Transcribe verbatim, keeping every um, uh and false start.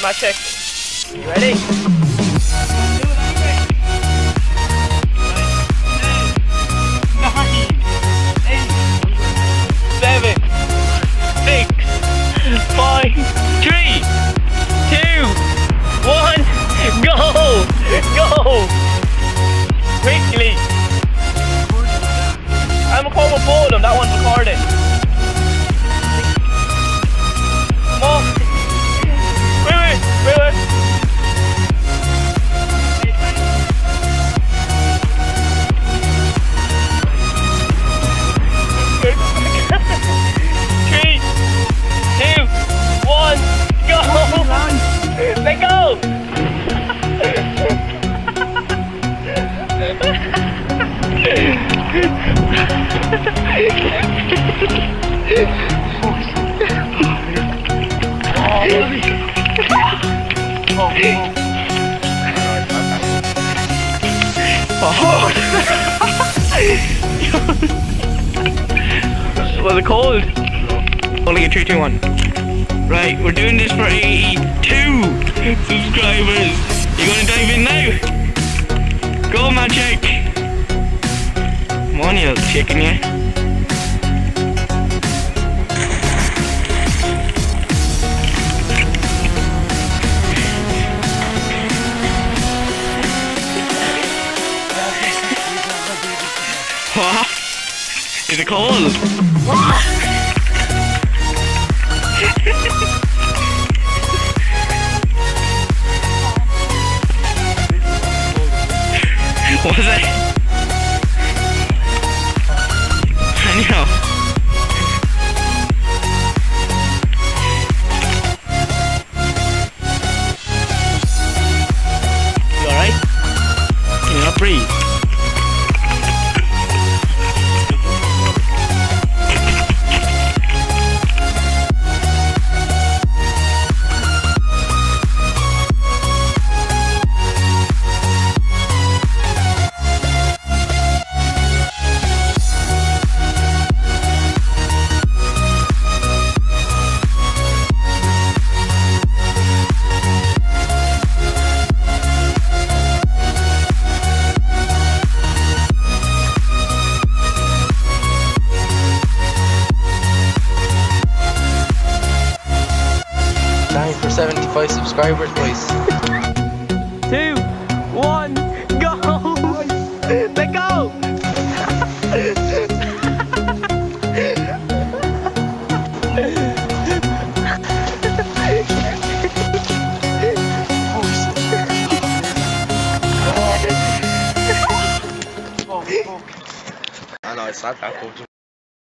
my check. You ready? Seven, six, five, three, two, one, go! Go! Quickly! I'm a call both them, that one's recorded. Come on! Wait, wait, wait, wait. Three, two, one, go! Let go! Was it cold? Only a three, two, one. Right, we're doing this for eighty-two subscribers. You gonna dive in now? Go, Magic! Come on, you little chicken, yeah? What? Is it cold? Was it? I know. You alright? Can you not breathe? For seventy-five subscribers, boys. Two, one, go! Let go! I know it's not that good.